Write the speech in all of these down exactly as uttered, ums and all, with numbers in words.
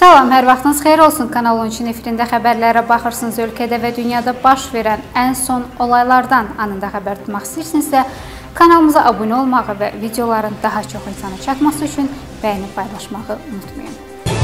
Salam, hər vaxtınız xeyir olsun. Kanal on üçün efirində xəbərlərə baxırsınız. Ölkədə və dünyada baş verən ən son olaylardan anında xəbər tutmaq istəyirsinizsə, kanalımıza abunə olmağı və videoların daha çox insana çatması üçün bəyənib paylaşmağı unutmayın.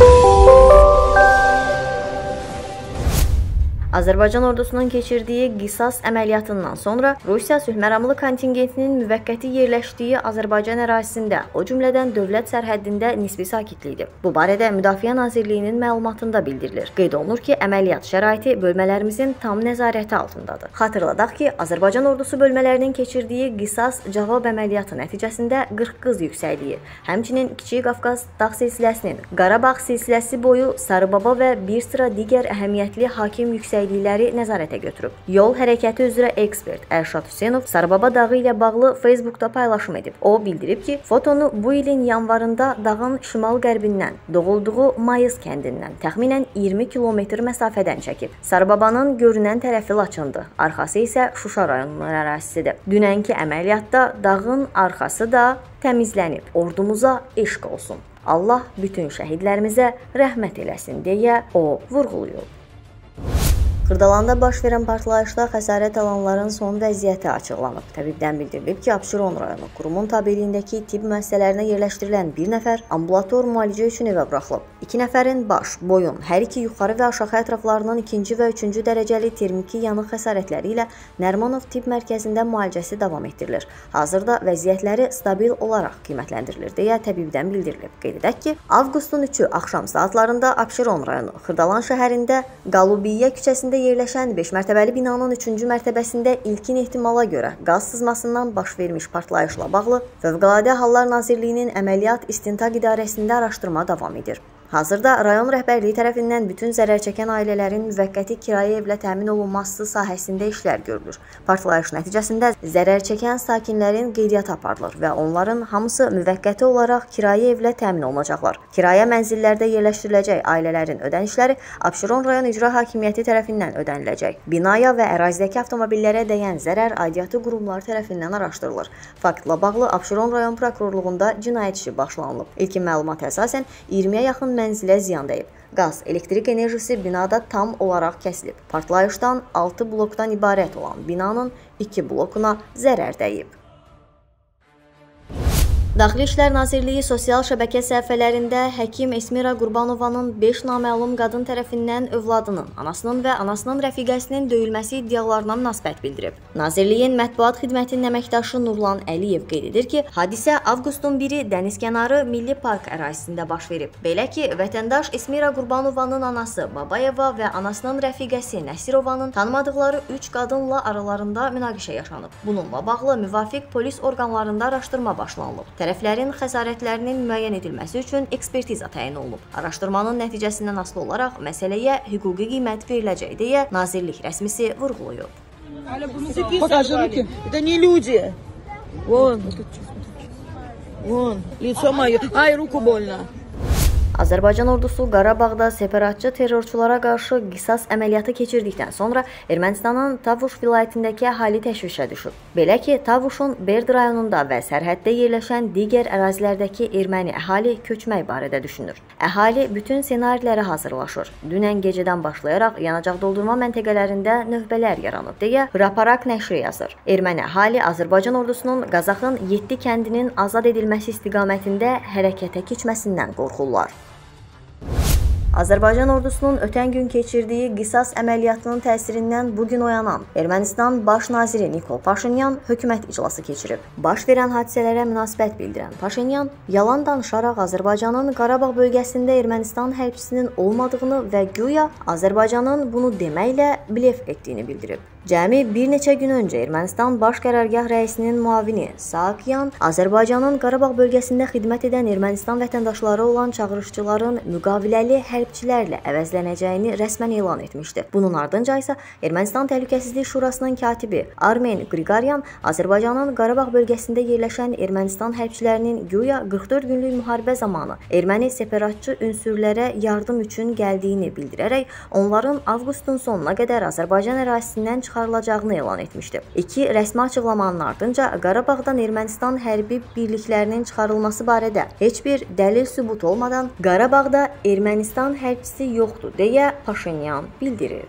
Azərbaycan ordusunun keçirdiyi qisas əməliyyatından sonra Rusiya sülhməramlı kontingentinin müvəqqəti yerləşdiyi Azərbaycan ərazisində, o cümlədən dövlət sərhəddində nisbi sakitlikdir. Bu barədə Müdafiə Nazirliyinin məlumatında bildirilir. Qeyd olunur ki, əməliyyat şəraiti bölmələrimizin tam nəzarəti altındadır. Xatırladaq ki, Azərbaycan ordusu bölmələrinin keçirdiyi qisas cavab əməliyyatı nəticəsində Qırxqız yüksəkliyi, həmçinin Kiçik Qafqaz dağ silsiləsinin Qarabağ silsiləsi boyu Sarıbaba və bir sıra digər əhəmiyyətli hakim yüksəkliyi nəzarətə götürüb. Yol hərəkəti üzrə ekspert Ərşad Hüseynov Sarıbaba dağı ilə bağlı Facebookda paylaşım edib. O bildirib ki, fotonu bu ilin yanvarında dağın şimal-qərbindən, doğulduğu Mayız kəndindən təxminən iyirmi kilometr məsafədən çəkib. Sarıbabanın görünən tərəfi Laçındır, arxası isə Şuşa rayonunun ərazisidir. Dünənki əməliyyatda dağın arxası da təmizlənib. Ordumuza eşq olsun. Allah bütün şəhidlərimizə rəhmət eləsin deyə o vurğulayıb. Xırdalanda baş verən partlayışda xəsarət alanların son vəziyyəti açıqlanıb. Təbibdən bildirilib ki, Abşeron rayonu qurumun tabeliyindəki tibb müəssisələrinə yerləşdirilən bir nəfər ambulator müalicə üçün evə buraxılıb. İki nəfərin baş, boyun, hər iki yuxarı və aşağı ətraflarının ikinci və üçüncü dərəcəli termiki yanıq xəsarətləri ilə Nərimanov tibb mərkəzində müalicəsi davam etdirilir. Hazırda vəziyyətləri stabil olaraq qiymətləndirilir deyə təbibdən bildirilib. Qeyd edək ki, avqustun üçü axşam saatlarında Abşeron rayonu Xırdalan şəhərində Qalubiyyə küçəsində yerləşən beş mərtəbəli binanın üçüncü mərtəbəsində ilkin ehtimala görə qaz sızmasından baş vermiş partlayışla bağlı Fövqəladə Hallar Nazirliyinin Əməliyyat İstintaq İdarəsində araşdırma davam edir. Hazırda rayon rəhbərliyi tərəfindən bütün zərər çəkən ailələrin müvəqqəti kirayə evlə təmin olunması sahəsində işlər görülür. Partlayış nəticəsində zərər çəkən sakinlərin qeydiyyatı aparılır və onların hamısı müvəqqəti olaraq kirayə evlə təmin olunacaqlar. Kirayə mənzillərdə yerləşdiriləcək ailələrin ödənişləri Abşeron rayon icra hakimiyyəti tərəfindən ödəniləcək. Binaya və ərazidəki avtomobillərə dəyən zərər aidiyyatı qurumları tərəfindən araşdırılır. Faktla bağlı Abşeron rayon prokurorluğunda cinayət işi başlanılıb. İlkin məlumata əsasən iyirmiyə yaxın mənzilə ziyan dəyib. Qaz, elektrik enerjisi binada tam olaraq kəsilib. Partlayışdan altı blokdan ibarət olan binanın iki blokuna zərər dəyib. Daxili İşlər Nazirliyi sosial şəbəkə səhifələrində həkim Esmira Qurbanovanın beş naməlum qadın tərəfindən övladının, anasının və anasının rəfiqəsinin döyülməsi iddialarına münasibət bildirib. Nazirliyin mətbuat xidmətinin əməkdaşı Nurlan Əliyev qeyd edir ki, hadisə avqustun biri Dənizkənarı Milli Park ərazisində baş verib. Belə ki, vətəndaş Esmira Qurbanovanın anası Babayeva və anasının rəfiqəsi Nəsirovanın tanımadıqları üç qadınla aralarında münaqişə yaşanıb. Bununla bağlı müvafiq polis orqanlarında araşdırma başlanılıb. Tərəflərin xəsarətlərinin müəyyən edilməsi üçün ekspertiza təyin olunub. Araşdırmanın nəticəsindən asılı olaraq məsələyə hüquqi qiymət veriləcək deyə Nazirlik rəsmisi vurğulayıb. Покажи руки. Это не люди. Вон. Вон. Лицо мое. Ай, руку больно. Azərbaycan ordusu Qarabağda separatçı terrorçulara qarşı qisas əməliyyatı keçirdikdən sonra Ermənistanın Tavuş vilayətindəki əhali təşvişə düşüb. Belə ki, Tavuşun Berd rayonunda və sərhəddə yerləşən digər ərazilərdəki erməni əhali köçmək barədə düşünür. Əhali bütün ssenariləri hazırlaşır. Dünən gecədən başlayaraq yanacaq doldurma məntəqələrində növbələr yaranıb deyə Hraparak nəşri yazır. Erməni əhali Azərbaycan ordusunun Qazaxın yeddi kəndinin azad edilməsi istiqamətində hərəkətə keçməsindən qorxurlar. Azərbaycan ordusunun ötən gün keçirdiyi qisas əməliyyatının təsirindən bugün oyanan Ermənistan Baş naziri Nikol Paşinyan hökumət iclası keçirib. Baş verən hadisələrə münasibət bildirən Paşinyan yalan danışaraq Azərbaycanın Qarabağ bölgəsində Ermənistan hərbçisinin olmadığını və güya Azərbaycanın bunu deməklə blef etdiyini bildirib. Cəmi bir neçə gün öncə Ermənistan Baş Qərargah rəisinin müavini Saakyan Azərbaycanın Qarabağ bölgəsində xidmət edən Ermənistan vətəndaşları olan çağırışçıların müqaviləli hərbçilərlə əvəzlənəcəyini rəsmən elan etmişdi. Bunun ardınca isə Ermənistan Təhlükəsizlik Şurasının katibi Armen Qriqoryan Azərbaycanın Qarabağ bölgəsində yerləşən Ermənistan hərbçilərinin güya qırx dörd günlük müharibə zamanı erməni separatçı ünsürlərə yardım üçün gəldiyini bildirərək onların avqustun sonuna qədər Azərbaycan ərazisindən çıxarılacağını elan etmişdi. İki rəsmi açıqlamanın ardınca Qarabağdan Ermənistan hərbi birliklərinin çıxarılması barədə heç bir dəlil sübut olmadan Qarabağda Ermənistan hərbçisi yoxdur deyə Paşinyan bildirir.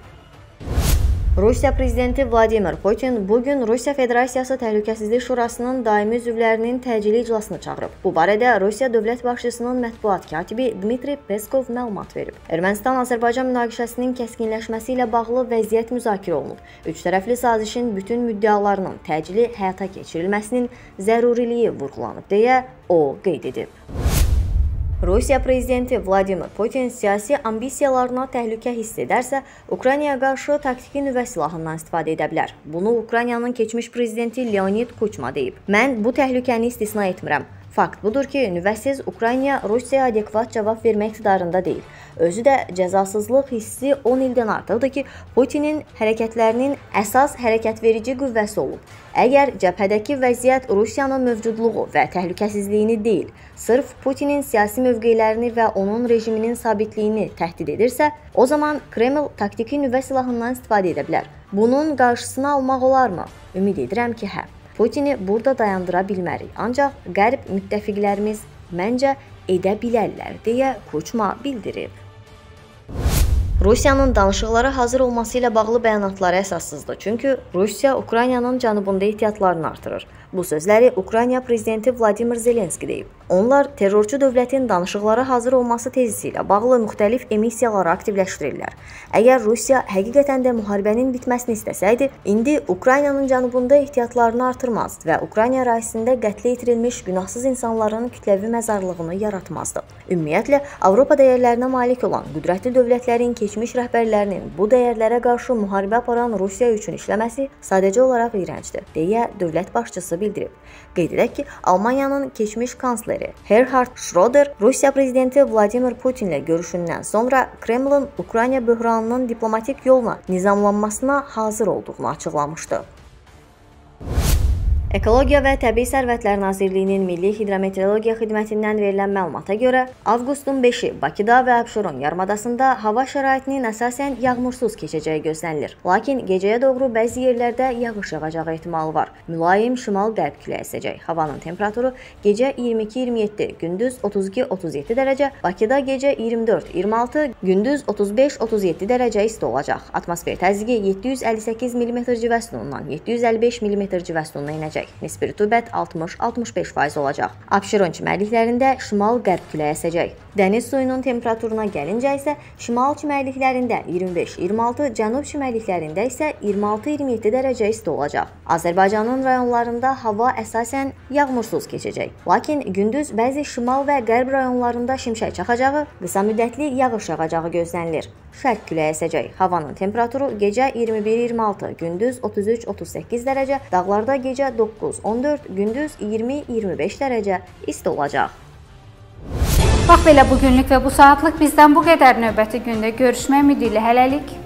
Rusiya prezidenti Vladimir Putin bugün Rusiya Federasiyası Təhlükəsizlik Şurasının daimi üzvlərinin təcili iclasını çağırıb. Bu barədə Rusiya dövlət başçısının mətbuat katibi Dmitri Peskov məlumat verib. Ermənistan-Azərbaycan münaqişəsinin kəskinləşməsi ilə bağlı vəziyyət müzakirə olunub. Üç tərəfli sazişin bütün müddəalarının təcili həyata keçirilməsinin zəruriliyi vurğulanıb deyə o qeyd edib. Rusiya prezidenti Vladimir Putin siyasi ambisiyalarına təhlükə hiss edərsə, Ukraynaya qarşı taktiki nüvə silahından istifadə edə bilər. Bunu Ukraynanın keçmiş prezidenti Leonid Kuchma deyib. Mən bu təhlükəni istisna etmirəm. Fakt budur ki, nüvəsiz Ukrayna Rusiyaya adekvat cavab vermək iqtidarında deyil. Özü də cəzasızlıq hissi on ildən artıqdır ki, Putinin hərəkətlərinin əsas hərəkətverici qüvvəsi olub. Əgər cəbhədəki vəziyyət Rusiyanın mövcudluğu və təhlükəsizliyini deyil, sırf Putinin siyasi mövqelərini və onun rejiminin sabitliyini təhdid edirsə, o zaman Kreml taktiki nüvə silahından istifadə edə bilər. Bunun qarşısını almaq olarmı? Ümid edirəm ki, hə. Putini burada dayandıra bilmərik, ancaq qərb müttəfiqlərimiz məncə edə bilərlər, deyə Kuchma bildirib. Rusiyanın danışıqlara hazır olması ilə bağlı bəyanatları əsassızdır, çünki Rusiya Ukraynanın cənubunda ehtiyatlarını artırır. Bu sözləri Ukrayna prezidenti Vladimir Zelenski deyib. Onlar terrorçu dövlətin danışıqlara hazır olması tezisi ilə bağlı müxtəlif emissiyaları aktivləşdirirlər. Əgər Rusiya həqiqətən də müharibənin bitməsini istəsəydi, indi Ukraynanın cənubunda ehtiyatlarını artırmaz və Ukrayna ərazisində qətlə yetirilmiş günahsız insanların kütləvi məzarlığını yaratmazdı. Ümumiyyətlə, Avropa dəyərlərinə malik olan qüdrətli dövlətlərin keçmiş rəhbərlərinin bu dəyərlərə qarşı müharibə aparan Rusiya üçün işləməsi sadəcə olaraq iyrəncdir, deyə dövlət başçısı bildirib. Qeyd edək ki, Almaniyanın keçmiş kansleri Gerhard Schröder Rusiya prezidenti Vladimir Putinlə görüşündən sonra Kremlin Ukrayna böhranının diplomatik yolla nizamlanmasına hazır olduğunu açıqlamışdı. Ekologiya və Təbii Sərvətlər Nazirliyinin Milli Hidrometeorologiya Xidmətindən verilən məlumata görə, avqustun beşi Bakıda və Abşeron yarımadasında hava şəraitinin əsasən yağmursuz keçəcəyi gözlənilir. Lakin gecəyə doğru bəzi yerlərdə yağış yağacağı ehtimalı var. Mülayim şimal-qərb küləyi əsəcək. Havanın temperaturu gecə iyirmi iki iyirmi yeddi, gündüz otuz iki otuz yeddi dərəcə, Bakıda gecə iyirmi dörd iyirmi altı, gündüz otuz beş otuz yeddi dərəcə isti olacaq. Atmosfer təzyiqi yeddi yüz əlli səkkiz millimetr civə sütunundan yeddi yüz əlli beş millimetr civə sütununa enəcək. Nisbi rütubət altmış altmış beş faiz olacaq. Abşeron çimərliklərində şimal-qərb küləyi əsəcək. Dəniz suyunun temperaturuna gəlincə isə şimal çimərliklərində iyirmi beş iyirmi altı, cənub çimərliklərində isə iyirmi altı iyirmi yeddi dərəcə isti olacaq. Azərbaycanın rayonlarında hava əsasən yağmursuz keçəcək. Lakin gündüz bəzi şimal və qərb rayonlarında şimşək çaxacağı, qısa müddətli yağış yağacağı gözlənilir. Şərq küləyi əsəcək. Havanın temperaturu gecə iyirmi bir iyirmi altı, gündüz otuz üç otuz səkkiz dərəcə, dağlarda gecə doqquz on dörd, gündüz iyirmi iyirmi beş dərəcə isti olacaq. Bax belə bugünlük və bu saatlıq bizdən bu qədər. Növbəti gündə görüşmək ümidi ilə hələlik.